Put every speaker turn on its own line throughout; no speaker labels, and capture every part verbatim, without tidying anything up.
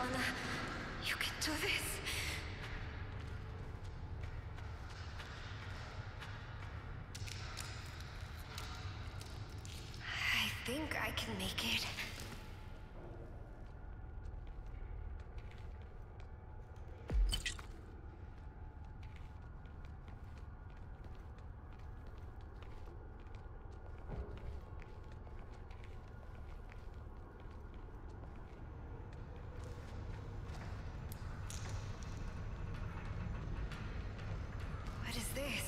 Lana. You can do this. I think I can make it. What is this?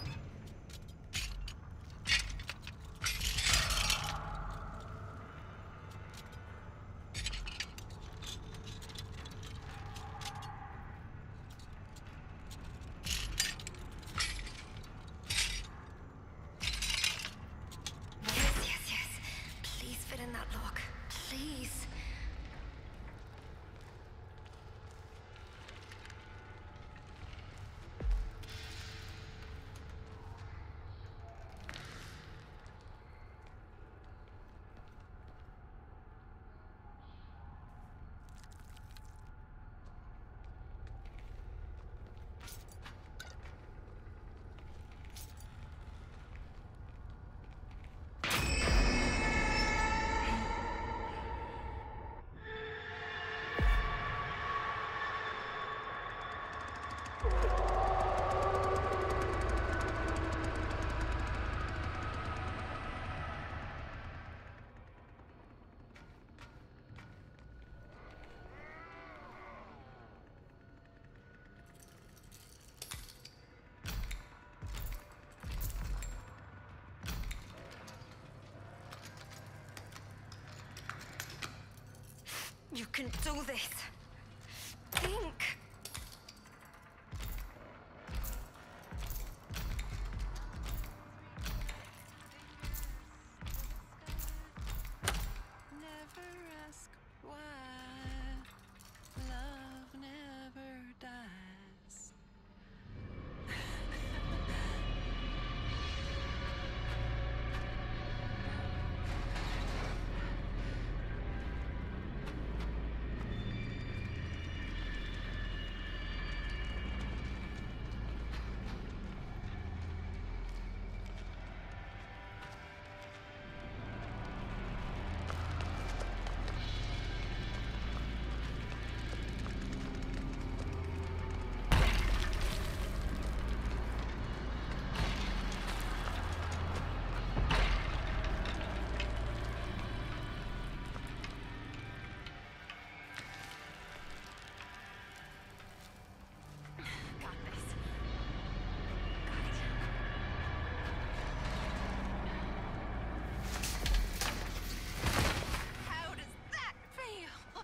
Yes, yes, yes. Please fit in that lock. Please. You can do this. Think.
Never ask why. Love never dies.
Got this. Got it.
How does that feel?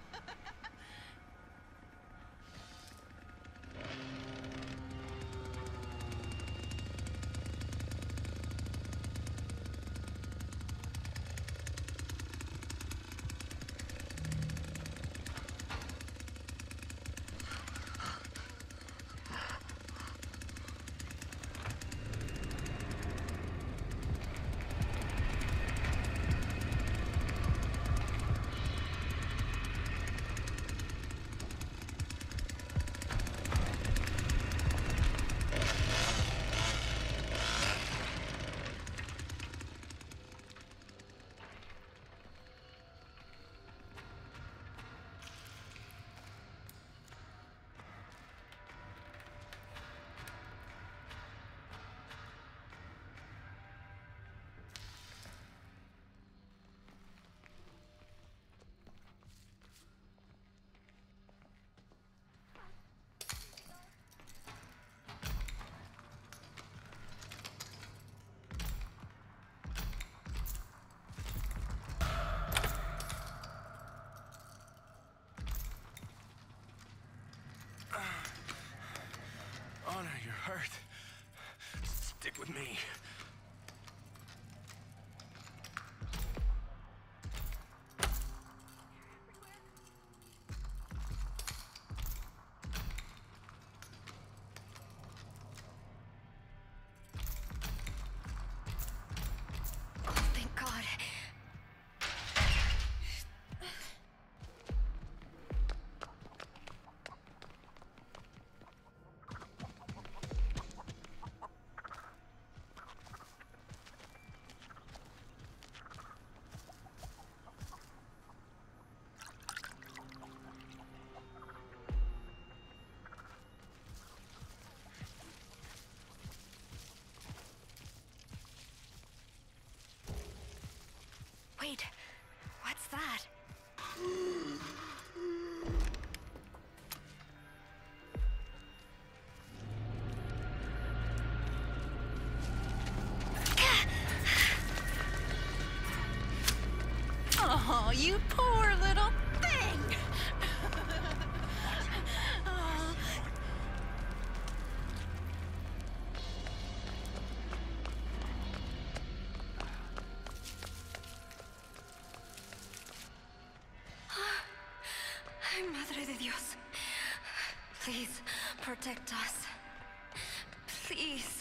Honor, you're hurt. Stick with me.
Thank God. Madre de Dios. Please, protect us. Please.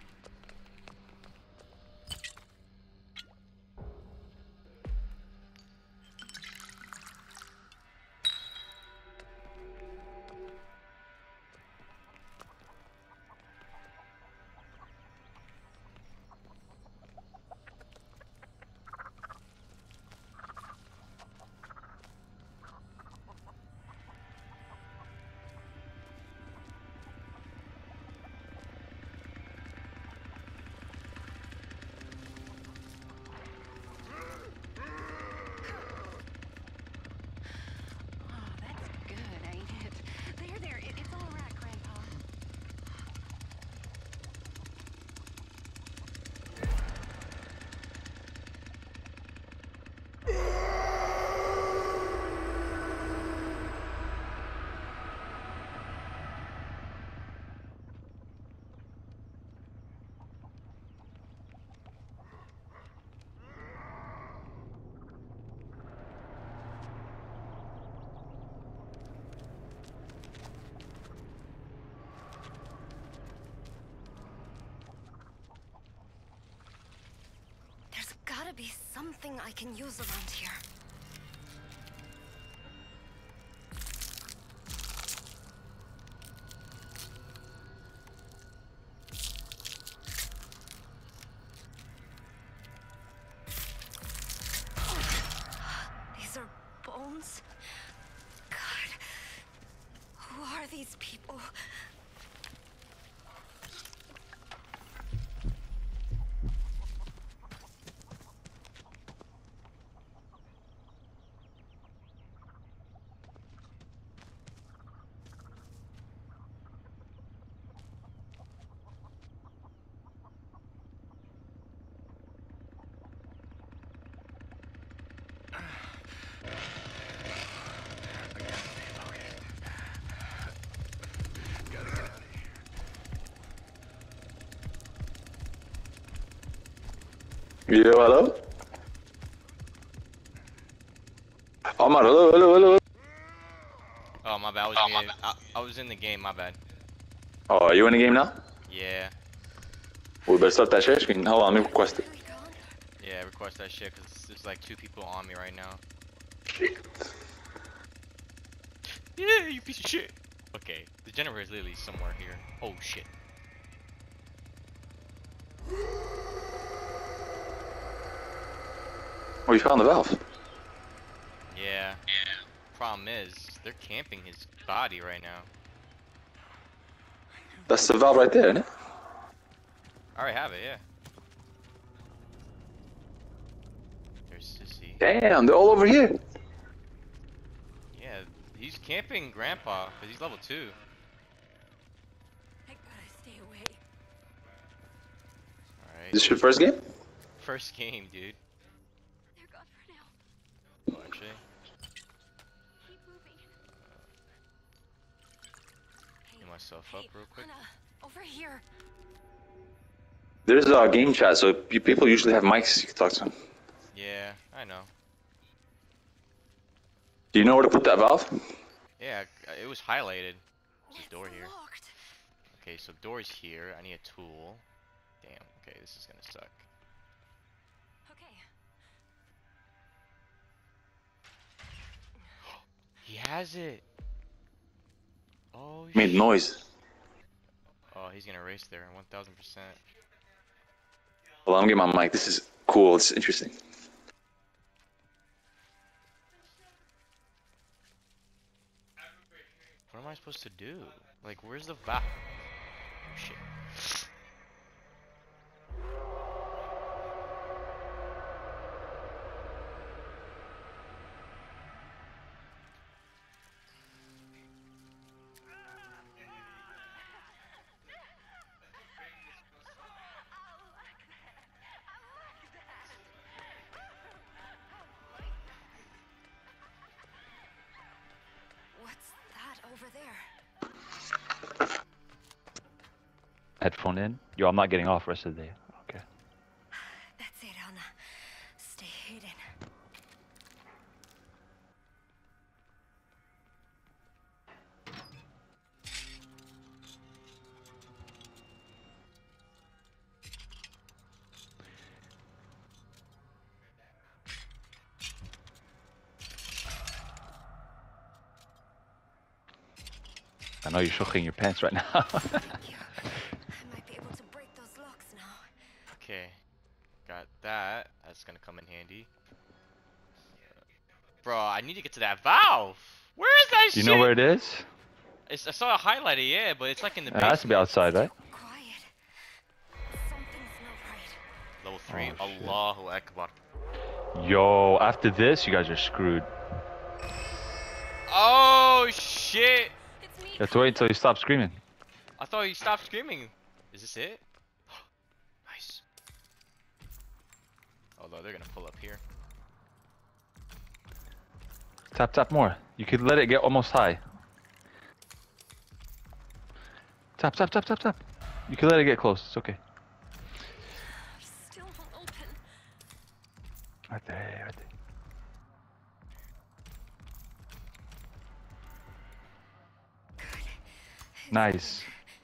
Oh, that's good, ain't it? There, there. It, it's all right, Grandpa.
There's gotta be something I can use around here. These are bones? God. Who are these people?
Yo, hello? Oh man, hello, hello, hello.
Oh my bad, I was muted. I, I was in the game, my bad.
Oh, are you in the game now?
Yeah,
We better start that share screen. Hold on, let me request it.
Really gone?
yeah, request that shit because there's like two people on me right now.
Shit.
Yeah, you piece of shit. Okay, the generator is literally somewhere here. Oh shit.
Oh, you found the valve.
Yeah. Yeah. Problem is, they're camping his body right now.
That's the valve right there, isn't it?
I already have it, yeah. There's Sissy.
Damn, they're all over here.
Yeah, he's camping Grandpa because he's level two.
I gotta stay away.
Alright.
This your first game?
First game, dude.
They're gone for now.
Oh, actually.
Keep moving.
Get myself up
Hey,
real quick.
Anna, over here.
There's a uh, game chat, so you, people usually have mics you can talk to.
Yeah, I know.
Do you know where to put that valve?
Yeah, it was highlighted. There's a
It's
door here.
locked.
Okay, so door's here. I need a tool. Damn, okay, this is gonna suck.
Okay.
He has it! Oh,
Made
shit.
noise.
Oh, he's gonna race there, one thousand percent.
Well, I'm getting my mic. This is cool. It's interesting.
What am I supposed to do? Like, where's the valve? Oh, shit.
What's that over there?
Headphone in. Yo, I'm not getting off rest of the day. Okay.
That's it, Anna. Stay hidden.
I know you're shocking your pants right now.
Thank you. I might be able to break those locks now.
Okay, got that. That's gonna come in handy. Bro, I need to get to that valve. Where is that
Do you
shit?
know where it is?
It's, I saw it highlighted, yeah, but it's like in the
It
basement.
has to be outside, right?
Quiet. Something's not right.
Level three.
Oh, shit.
Allahu Akbar.
Yo, after this, you guys are screwed.
Oh shit!
It's me.
You have to wait until you stop screaming.
I thought you stopped screaming. Is this it? Nice. Although they're gonna pull up here.
Tap, tap more. You could let it get almost high. Tap, tap, tap, tap, tap. You can let it get close. It's okay.
Still won't open.
Right there, right there. Nice.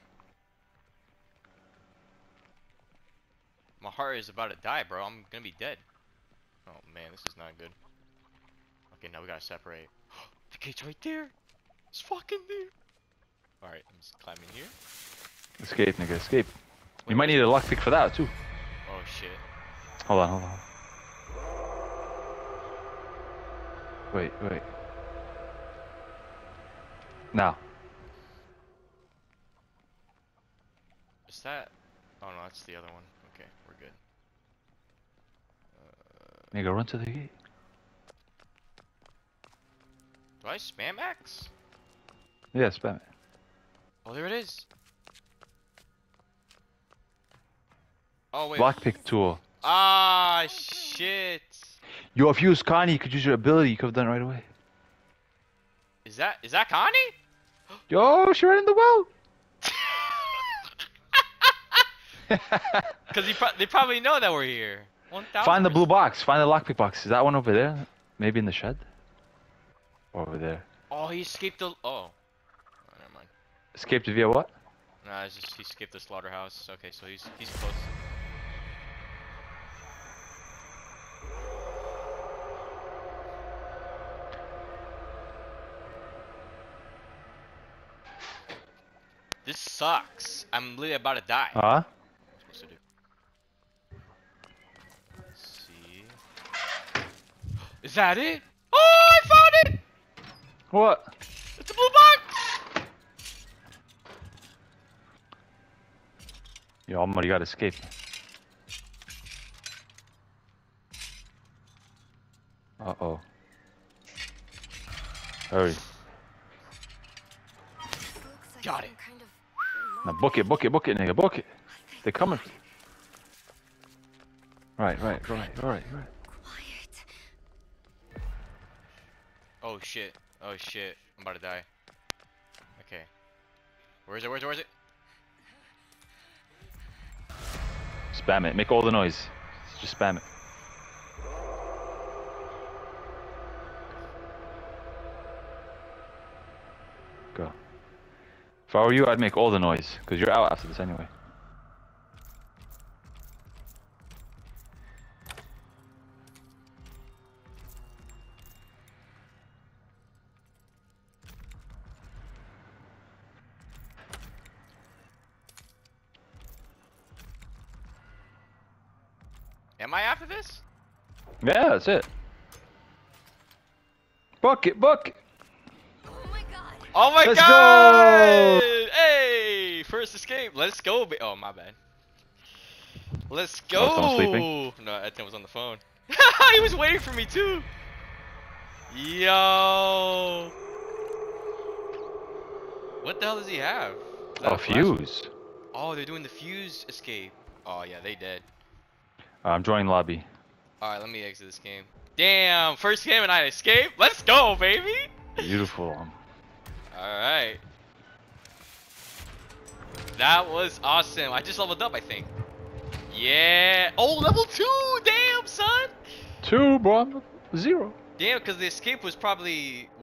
My heart is about to die, bro. I'm gonna be dead. Oh man, this is not good. Okay, now we gotta separate. The gate's right there. It's fucking there. Alright, I'm just climbing here.
Escape, nigga, escape. You
Wait,
might need a lockpick for that, too.
Oh shit.
Hold on, hold on. Wait, wait. Now.
Is that? Oh no, that's the other one. Okay, we're good.
Nigga, run to the gate.
Do I spam X?
Yeah, spam it.
Oh, there it is. Oh wait.
Lockpick tool.
Ah shit.
Yo, if you was Connie, you could use your ability. You could have done it right away.
Is that is that Connie?
Yo, she ran in the well.
Because pro they probably know that we're here. one thousand.
Find the blue box. Find the lockpick box. Is that one over there? Maybe in the shed? Over there.
Oh, he escaped the. Oh. Oh, never mind.
Escaped via what?
Nah, it's just he skipped the slaughterhouse. Okay, so he's he's close. This sucks. I'm literally about to die.
Huh?
What am I supposed to do? Let's see. Is that it? Oh, I found it!
What?
It's a blue box!
Yo, Omar, you gotta escape. Uh oh. Hurry.
This looks like
Got
some
it.
kind of
Now
lock.
book it, book it, book it, nigga, book it. They're coming. Right, right, right, right, right.
Quiet.
Oh shit. Oh shit. I'm about to die. Okay. Where is it? Where is it? Where is it?
Spam it. Make all the noise. Just spam it. Go. If I were you, I'd make all the noise, because you're out after this anyway.
Am I after this?
Yeah, that's it. Book it, book it.
Oh my god.
Oh my
Let's
god!
go!
Hey! First escape. Let's go. Ba oh, my bad. Let's go!
Oh, someone sleeping?
No, Ethan was on the phone. He was waiting for me too! Yo! What the hell does he have? Is that
A
flash-
fuse.
Oh, they're doing the fuse escape. Oh yeah, they dead.
I'm joining lobby.
Alright, let me exit this game. Damn! First game and I escape? Let's go, baby!
Beautiful.
Alright. That was awesome. I just leveled up, I think. Yeah. Oh, level two! Damn, son!
Two, bro. I'm Zero.
Damn, because the escape was probably